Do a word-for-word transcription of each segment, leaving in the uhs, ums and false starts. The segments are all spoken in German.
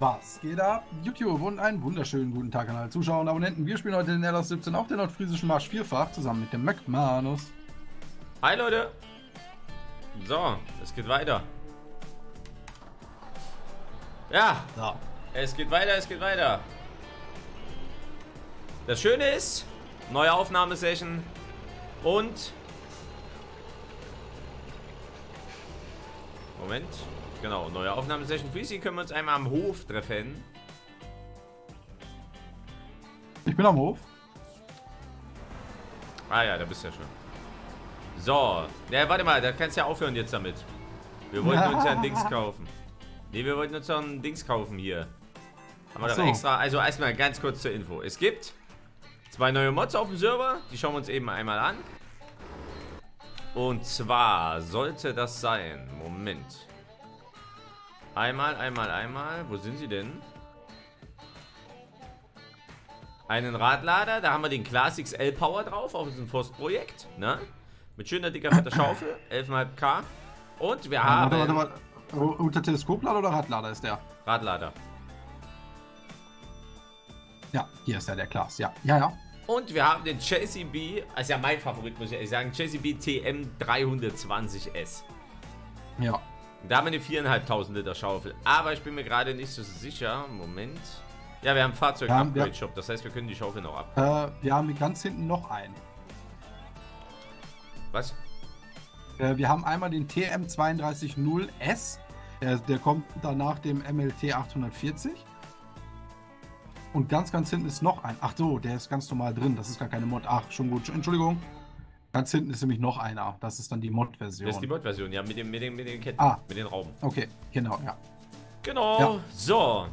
Was geht ab? YouTube und einen wunderschönen guten Tag an alle Zuschauer und Abonnenten. Wir spielen heute den R S siebzehn auf der nordfriesischen Marsch vierfach zusammen mit dem McManus. Hi Leute! So, es geht weiter. Ja, So. es geht weiter, es geht weiter. Das Schöne ist, neue Aufnahmesession und... Moment, genau, neue Aufnahmesession. Für sie können wir uns einmal am Hof treffen. Ich bin am Hof. Ah ja, da bist du ja schon. So, ja, warte mal, da kannst du ja aufhören jetzt damit. Wir wollten uns ja ein Dings kaufen. Ne, wir wollten uns ja ein Dings kaufen hier. Haben wir doch so. extra. Also erstmal ganz kurz zur Info. Es gibt zwei neue Mods auf dem Server. Die schauen wir uns eben einmal an. Und zwar sollte das sein. Moment. Einmal, einmal, einmal. Wo sind sie denn? Einen Radlader. Da haben wir den Classics L-Power drauf. Auf diesem Forstprojekt. Ne? Mit schöner dicker fetter Schaufel. elf Komma fünf K. Und wir haben... Warte, warte, warte. Unter Teleskoplader oder Radlader ist der? Radlader. Ja, hier ist der, der Klaas. Ja, ja, ja. Und wir haben den J C B, also ja mein Favorit, muss ich ehrlich sagen, J C B T M dreihundertzwanzig S. Ja. Da haben wir eine viertausendfünfhundert Liter Schaufel. Aber ich bin mir gerade nicht so sicher. Moment. Ja, wir haben Fahrzeug-Upgrade-Shop. Das heißt, wir können die Schaufel noch ab. Äh, wir haben ganz hinten noch einen. Was? Äh, wir haben einmal den T M zwei drei null S. Der, der kommt danach dem M L T achthundertvierzig. Und ganz, ganz hinten ist noch ein. Ach so, der ist ganz normal drin. Das ist gar keine Mod. Ach, schon gut. Entschuldigung. Ganz hinten ist nämlich noch einer. Das ist dann die Mod-Version. Das ist die Mod-Version, ja, mit, dem, mit, den, mit den Ketten, ah. mit den Rauben. Okay, genau, ja. Genau. Ja. So.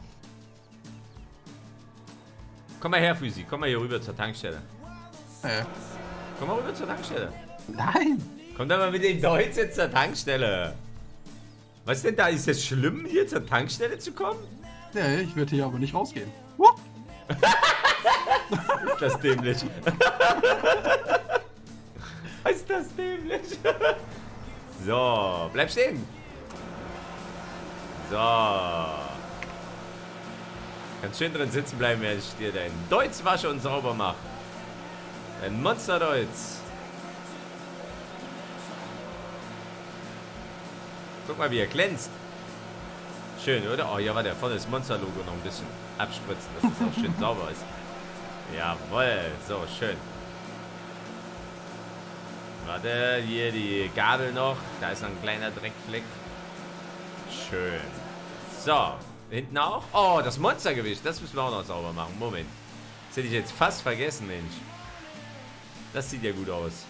Komm mal her, Füsi. Komm mal hier rüber zur Tankstelle. Äh. Komm mal rüber zur Tankstelle. Nein. Komm doch mal mit dem Deutsch jetzt zur Tankstelle. Was denn da? Ist es schlimm, hier zur Tankstelle zu kommen? Nee, ich werde hier aber nicht rausgehen. Wupp. Ist das dämlich? Ist das dämlich? So, bleib stehen. So. Kannst schön drin sitzen bleiben, während ich dir dein Deutsch wasche und sauber mache. Ein Monster-Deutsch. Guck mal, wie er glänzt. Schön, oder? Oh, ja, war der vorne das Monster-Logo noch ein bisschen abspritzen, dass es auch schön sauber ist. Jawohl, so, schön. Warte, hier die Gabel noch. Da ist noch ein kleiner Dreckfleck. Schön. So, hinten auch. Oh, das Monstergewicht, das müssen wir auch noch sauber machen. Moment. Das hätte ich jetzt fast vergessen, Mensch. Das sieht ja gut aus.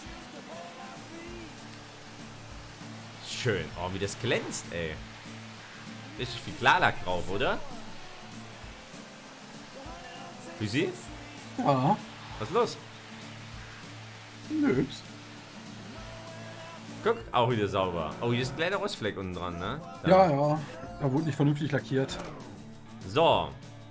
Schön. Oh, wie das glänzt, ey. Richtig viel Klarlack drauf, oder? Wie sie? Ja. Was ist los? Nix. Guck, auch wieder sauber. Oh, hier ist ein kleiner Rostfleck unten dran, ne? Da. Ja, ja. Da wurde nicht vernünftig lackiert. So.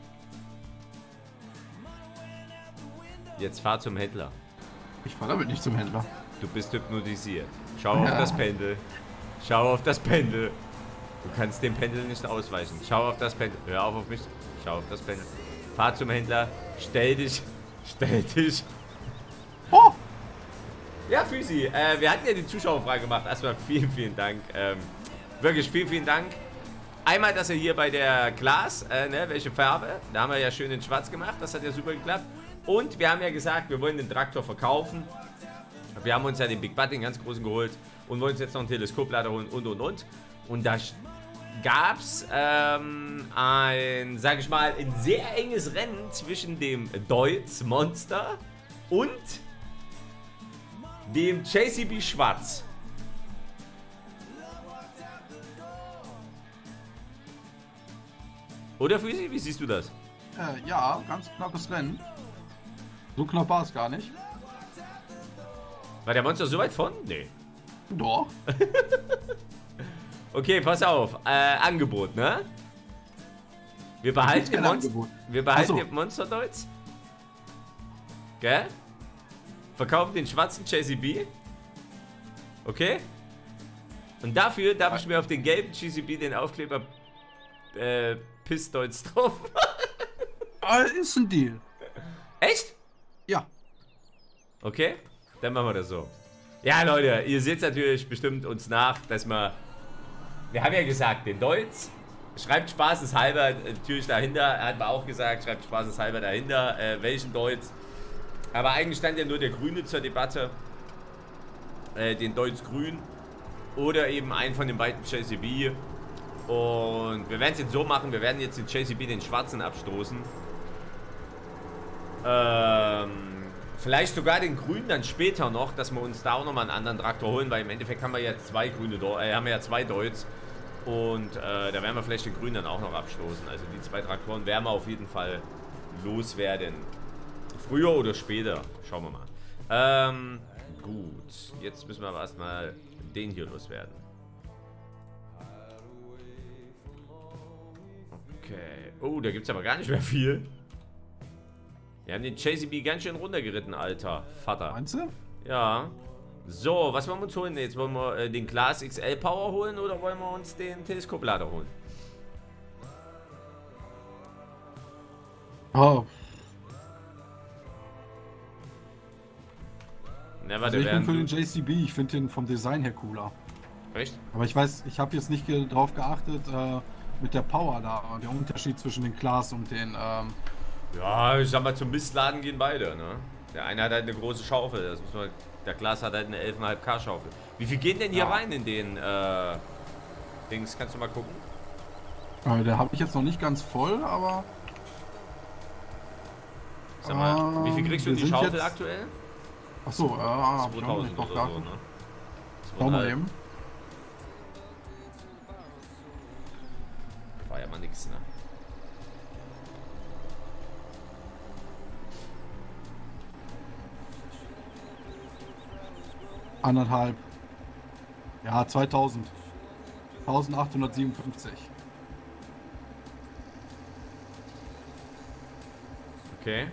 Jetzt fahr zum Händler. Ich fahre damit nicht zum Händler. Du bist hypnotisiert. Schau Ja. auf das Pendel. Schau auf das Pendel. Du kannst dem Pendel nicht ausweichen. Schau auf das Pendel. Hör auf auf mich. Schau auf das Pendel. Fahr zum Händler. Stell dich. Stell dich. Oh! Ja, Füsi, äh, wir hatten ja die Zuschauerfrage gemacht. Erstmal vielen, vielen Dank. Ähm, wirklich vielen, vielen Dank. Einmal, dass er hier bei der Glas, äh, ne, welche Farbe. Da haben wir ja schön in schwarz gemacht. Das hat ja super geklappt. Und wir haben ja gesagt, wir wollen den Traktor verkaufen. Wir haben uns ja den Big Butt, den ganz großen, geholt. Und wollen uns jetzt noch einen Teleskoplader holen und, und, und. Und da gab es ähm, ein, sag ich mal, ein sehr enges Rennen zwischen dem Deutz Monster und dem J C B Schwarz. Oder Füsi, wie siehst du das? Äh, ja, ganz knappes Rennen. So knapp war es gar nicht. War der Monster so weit von? Nee. Doch. Okay, pass auf. Äh, Angebot, ne? Wir behalten den Monster. Wir behalten Ach so. den Monster-Deutz. Gell? Verkaufen den schwarzen J C B. Okay? Und dafür darf ich mir auf den gelben G C B den Aufkleber äh, Pissdeutsch drauf. Äh, ist ein Deal. Echt? Ja. Okay, dann machen wir das so. Ja, Leute, ihr seht natürlich bestimmt uns nach, dass wir... Wir haben ja gesagt, den Deutsch schreibt spaßeshalber natürlich dahinter. Er hat mir auch gesagt, schreibt spaßeshalber dahinter, äh, welchen Deutsch. Aber eigentlich stand ja nur der Grüne zur Debatte. Äh, den Deutsch Grün. Oder eben einen von den beiden J C B. Und wir werden es jetzt so machen, wir werden jetzt den J C B den schwarzen abstoßen. Ähm, vielleicht sogar den grünen dann später noch, dass wir uns da auch nochmal einen anderen Traktor holen, weil im Endeffekt haben wir ja zwei grüne, äh, haben wir ja zwei Deutsch. Und äh, da werden wir vielleicht den grünen dann auch noch abstoßen. Also die zwei Traktoren werden wir auf jeden Fall loswerden. Früher oder später, schauen wir mal. Ähm, gut, jetzt müssen wir aber erstmal den hier loswerden. Okay. Oh, da gibt es aber gar nicht mehr viel. Wir haben den J C B ganz schön runtergeritten, alter Vater. Meinst du? Ja. So, was wollen wir uns holen jetzt? Wollen wir äh, den Glas X L Power holen oder wollen wir uns den Teleskoplader holen? Oh. Na, Also ich bin für den J C B, ich finde den vom Design her cooler. Echt? Aber ich weiß, ich habe jetzt nicht ge drauf geachtet, äh, mit der Power da, der Unterschied zwischen den Glas und den, ähm... Ja, ich sag mal, zum Mistladen gehen beide, ne? Der eine hat halt eine große Schaufel, das muss man, der Glas hat halt eine elf Komma fünf K Schaufel. Wie viel gehen denn hier Ja. rein in den, äh, Dings? Kannst du mal gucken? Äh, der habe ich jetzt noch nicht ganz voll, aber... Sag mal, wie viel kriegst du in wir die sind Schaufel jetzt- aktuell? Achso, äh, hab ich noch nicht zweitausend drauf oder so, geachtet. ne? Schau mal zweitausend. eben. War ja mal nix, ne? Anderthalb. Ja, zweitausend. eintausendachthundertsiebenundfünfzig. Okay.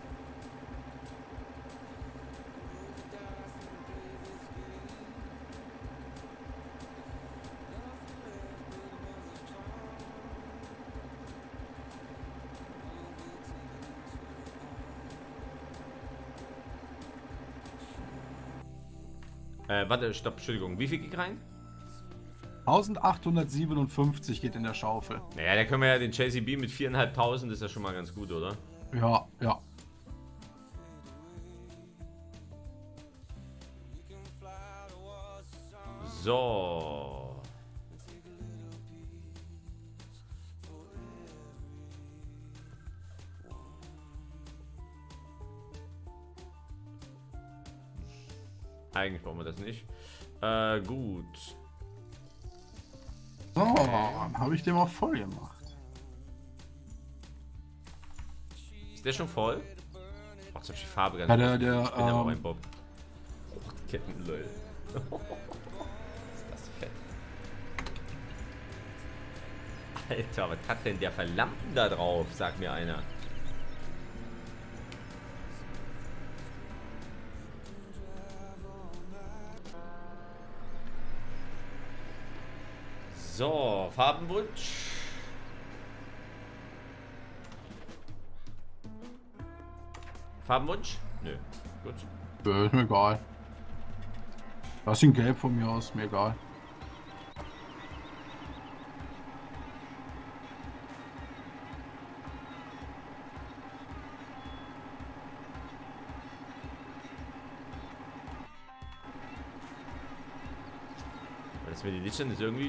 Äh, warte, stopp, Entschuldigung. Wie viel geht rein? eintausendachthundertsiebenundfünfzig geht in der Schaufel. Naja, da können wir ja den J C B mit viertausendfünfhundert, ist ja schon mal ganz gut, oder? Ja, ja. So. Eigentlich brauchen wir das nicht. Äh, gut. So, dann habe ich den mal voll gemacht. Ist der schon voll? Ach, jetzt hab ich die Farbe ganz Ja, der, gut. der, Ich bin ja auch ähm, ein Bob. Ketten, lol. Ist das fett. Alter, was hat denn der für Lampen da drauf? Sagt mir einer. So, Farbenwunsch. Farbenwunsch? Nö. Gut. Äh, ist mir egal. Lass ihn gelb von mir aus, mir egal. Das mit den Lichtern ist irgendwie.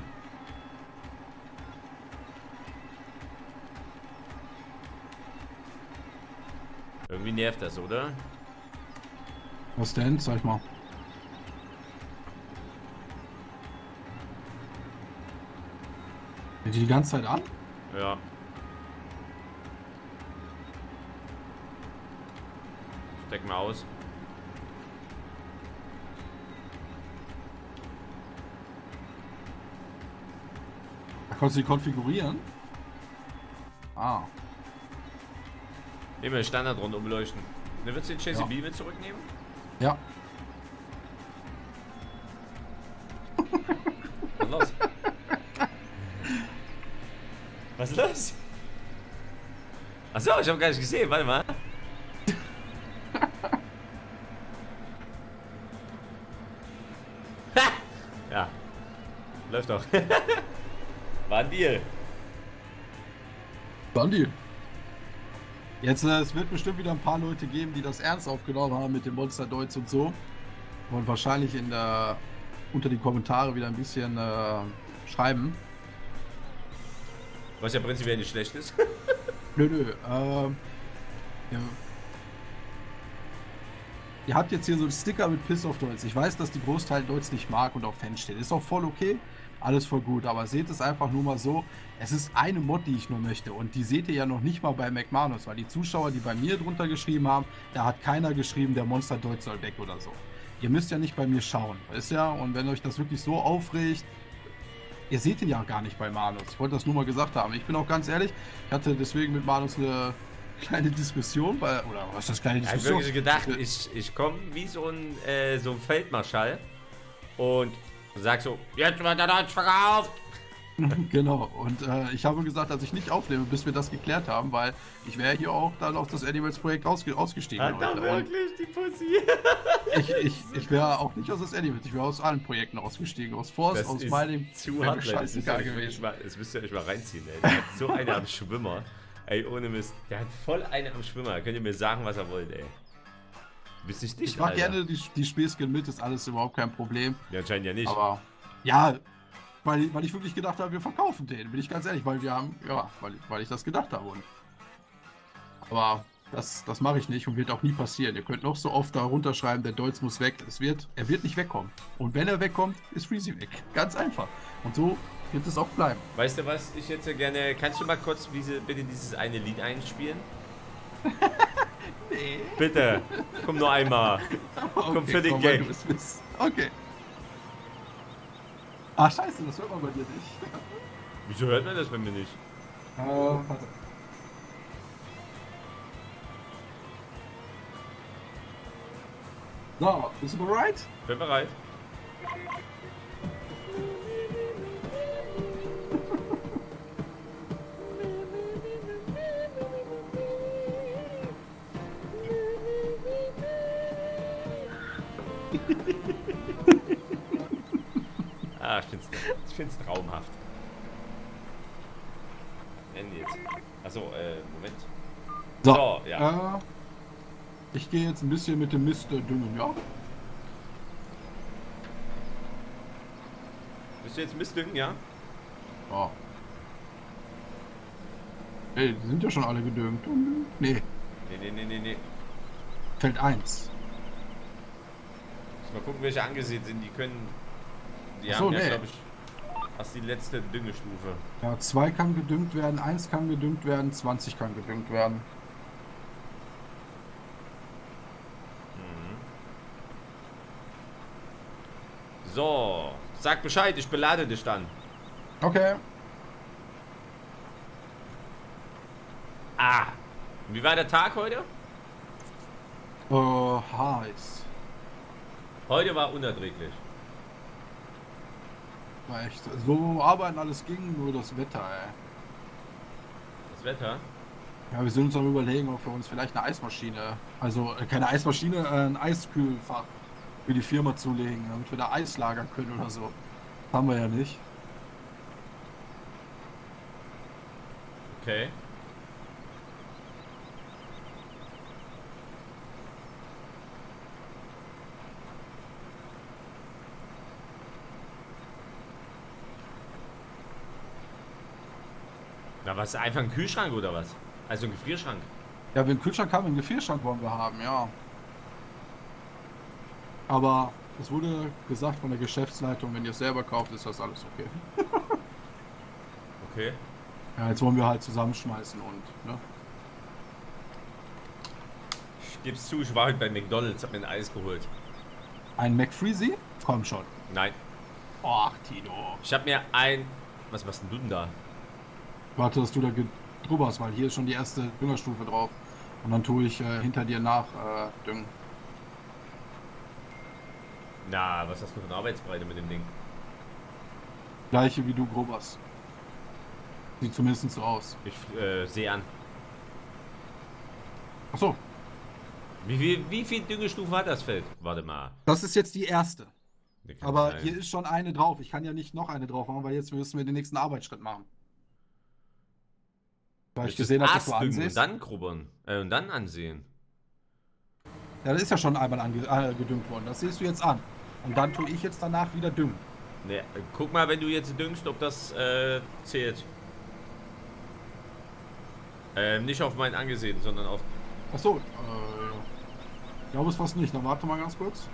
Irgendwie nervt das, oder? Was denn? Sag ich mal. Geht die die ganze Zeit an? Ja. Steck mal aus. Da konntest du die konfigurieren? Ah. Nehmen wir Standard rund umleuchten. Ne, willst du den J C B Ja. mit zurücknehmen? Ja. Dann los. Was ist los? Achso, ich habe gar nicht gesehen. Warte mal. Ja. Läuft doch. War ein Deal. War ein Deal. Jetzt, äh, es wird bestimmt wieder ein paar Leute geben, die das ernst aufgenommen haben mit dem Monster Deutsch und so. Und wahrscheinlich in der, unter die Kommentare wieder ein bisschen äh, schreiben. Was ja prinzipiell nicht schlecht ist. Nö, nö. Ähm, ja. Ihr habt jetzt hier so einen Sticker mit Piss auf Deutsch. Ich weiß, dass die Großteil Deutsch nicht mag und auf Fans steht. Ist auch voll okay. Alles voll gut. Aber seht es einfach nur mal so. Es ist eine Mod, die ich nur möchte. Und die seht ihr ja noch nicht mal bei McManus. Weil die Zuschauer, die bei mir drunter geschrieben haben, da hat keiner geschrieben, der Monster Deutsch soll weg oder so. Ihr müsst ja nicht bei mir schauen. Weißt ja? Und wenn euch das wirklich so aufregt, ihr seht ihn ja gar nicht bei Manus. Ich wollte das nur mal gesagt haben. Ich bin auch ganz ehrlich, ich hatte deswegen mit Manus eine kleine Diskussion, bei, oder was ist das, kleine Diskussion? Ich habe wirklich gedacht, ich, ich komme wie so ein, äh, so ein Feldmarschall und sag so, jetzt wird der Deutsch verkauft. Genau, und äh, ich habe gesagt, dass ich nicht aufnehme, bis wir das geklärt haben, weil ich wäre hier auch dann auf das Animals-Projekt ausge ausgestiegen. Hat er wirklich die Pussy? Ich, ich, ich wäre auch nicht aus das Animals, ich wäre aus allen Projekten ausgestiegen, aus Force, das aus ist meinem zu hart, scheißegal gewesen. Mal, das müsst ihr euch mal reinziehen, ey. Der hat so eine am Schwimmer. Ey, ohne Mist. Der hat voll eine am Schwimmer. Könnt ihr mir sagen, was er wollt, ey. Du bist nicht dicht, Ich mach Alter. gerne die, die Späßchen mit, ist alles überhaupt kein Problem. Ja, anscheinend ja nicht. Aber, ja, weil, weil ich wirklich gedacht habe, wir verkaufen den, bin ich ganz ehrlich, weil wir haben, ja, weil, weil ich das gedacht habe. Und, aber das, das mache ich nicht und wird auch nie passieren. Ihr könnt noch so oft da runterschreiben, der Deutz muss weg. Es wird, er wird nicht wegkommen. Und wenn er wegkommt, ist Freezy weg. Ganz einfach. Und so wird es auch bleiben. Weißt du, was ich jetzt gerne... Kannst du mal kurz diese, bitte dieses eine Lied einspielen? Nee. Bitte. Komm nur einmal. Komm Okay, für den komm, Game. Okay. Ach, scheiße, das hört man bei dir nicht. Wieso hört man das bei mir nicht? Äh, warte. So, bist du bereit? Bin bereit. Ah, ich find's, ich find's traumhaft. Ende jetzt. Achso, äh, Moment. So, So, ja. Äh, ich gehe jetzt ein bisschen mit dem Mist äh, düngen, ja? Bist du jetzt Mistdüngen, ja? Ja. Ey, die sind ja schon alle gedüngt. Nee, Nee, nee, nee, nee, nee. Feld eins. Muss mal gucken, welche angesehen sind. Die können. Die Ach so, haben ja, nee. glaube ich, fast die letzte Düngestufe. Ja, zwei kann gedüngt werden, eins kann gedüngt werden, zwanzig kann gedüngt werden. So, sag Bescheid, ich belade dich dann. Okay. Ah, wie war der Tag heute? Äh, heiß. Heute war unerträglich. War echt. So arbeiten alles ging, nur das Wetter, ey. Das Wetter? Ja, wir sind uns am Überlegen, ob wir uns vielleicht eine Eismaschine, also äh, keine Eismaschine, äh, ein Eiskühlfach für die Firma zulegen, damit wir da Eis lagern können oder so. Das haben wir ja nicht. Okay. Na, was? Einfach ein Kühlschrank oder was? Also ein Gefrierschrank? Ja, wenn ein Kühlschrank haben, einen Gefrierschrank wollen wir haben, ja. Aber es wurde gesagt von der Geschäftsleitung, wenn ihr es selber kauft, ist das alles okay. Okay. Ja, jetzt wollen wir halt zusammenschmeißen und, ne? Ich geb's zu, ich war heute bei McDonald's, hab mir ein Eis geholt. Ein McFreezy? Komm schon. Nein. Och, Tino. Ich hab mir ein... Was machst denn du denn da? Warte, dass du da drüber hast, weil hier ist schon die erste Düngerstufe drauf. Und dann tue ich äh, hinter dir nach äh, düngen. Na, was hast du für eine Arbeitsbreite mit dem Ding? Gleiche wie du grob hast. Sieht zumindest so aus. Ich äh, sehe an. Achso. Wie viel, wie viel Düngestufen hat das Feld? Warte mal. Das ist jetzt die erste. Nee, kann Aber nicht sein. hier ist schon eine drauf. Ich kann ja nicht noch eine drauf machen, weil jetzt müssen wir den nächsten Arbeitsschritt machen. Weil ich Jetzt gesehen ist habe, dass du erst düngen ansiehst. und dann grubbern. Äh, und dann ansehen. Ja, das ist ja schon einmal ange äh, gedüngt worden. Das siehst du jetzt an. Und dann tue ich jetzt danach wieder düngen. Nee, guck mal, wenn du jetzt düngst, ob das äh, zählt. Äh, nicht auf mein Angesehen, sondern auf... Achso, äh, ich glaube es fast nicht. Dann warte mal ganz kurz.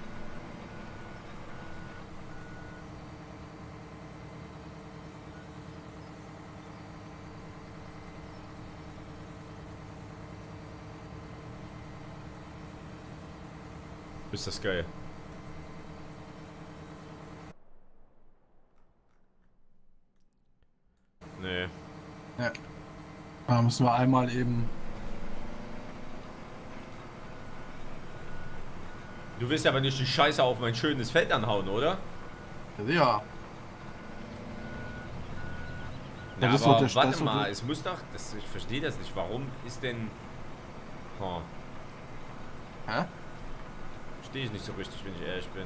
Ist das geil. Nee. Ja. Da müssen wir einmal eben... Du willst aber nicht die Scheiße auf mein schönes Feld anhauen, oder? Ja. Ja, Das ist aber doch der warte Stress, mal, oder? es muss doch... Das, ich verstehe das nicht. Warum ist denn... Oh, Hä? verstehe ich nicht so richtig, wenn ich ehrlich bin.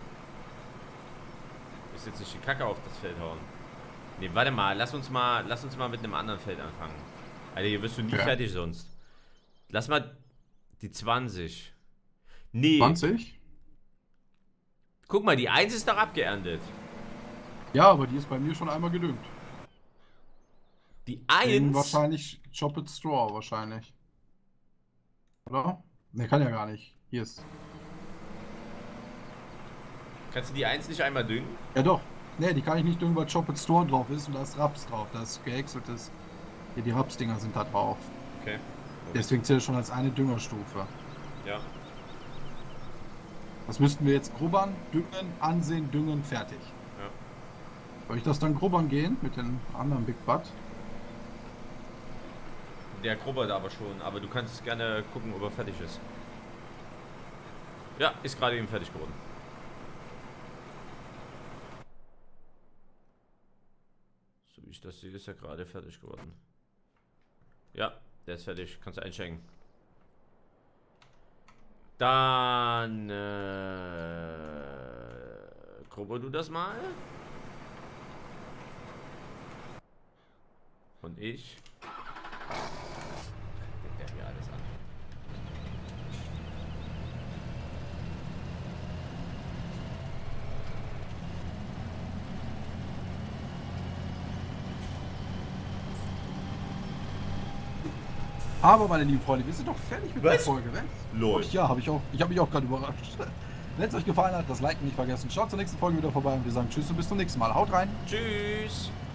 Ich jetzt nicht die Kacke auf das Feld hauen. Ne, warte mal, lass uns mal, lass uns mal mit einem anderen Feld anfangen. Alter, hier wirst du nie Ja. fertig sonst. Lass mal die zwanzig. Nee. zwanzig? Guck mal, die eins ist doch abgeerntet. Ja, aber die ist bei mir schon einmal gedüngt. Die Wegen eins. wahrscheinlich Chopped Straw, wahrscheinlich. Oder? Ne, kann ja gar nicht. Hier ist. Kannst du die eins nicht einmal düngen? Ja doch. Ne, die kann ich nicht düngen, weil Chopped Straw drauf ist und da ist Raps drauf. Da ist gehäckseltes. Hier, die Rapsdinger sind da drauf. Okay. Deswegen zählt es schon als eine Düngerstufe. Ja. Das müssten wir jetzt grubbern, düngen, ansehen, düngen, fertig. Ja. Soll ich das dann grubbern gehen mit den anderen Big Butt? Der grubbert aber schon, aber du kannst gerne gucken, ob er fertig ist. Ja, ist gerade eben fertig geworden. So wie ich das sehe, ist er gerade fertig geworden. Ja, der ist fertig. Kannst du einschenken. Dann äh, grubber du das mal. Und ich. Denkt der hier alles an. Aber meine lieben Freunde, wir sind doch fertig mit Was? der Folge, ne? Lol. Ja, habe ich auch. Ich habe mich auch gerade überrascht. Wenn es euch gefallen hat, das Liken nicht vergessen. Schaut zur nächsten Folge wieder vorbei und wir sagen Tschüss und bis zum nächsten Mal. Haut rein. Tschüss.